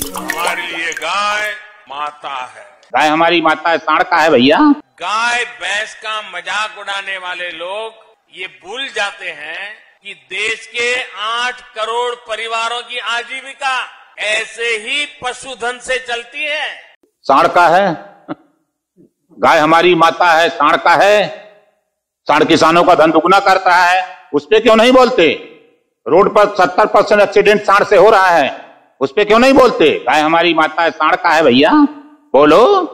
हमारे लिए गाय माता है। गाय हमारी माता है, सांड का है भैया। गाय भैंस का मजाक उड़ाने वाले लोग ये भूल जाते हैं कि देश के 8 करोड़ परिवारों की आजीविका ऐसे ही पशुधन से चलती है। सांड का है, गाय हमारी माता है, सांड का है। सांड किसानों का धन दुगना करता है, उस पे क्यों नहीं बोलते? रोड पर 70% एक्सीडेंट सांड से हो रहा है, उस पे क्यों नहीं बोलते? गाय हमारी माता है, सांड का है भैया, बोलो।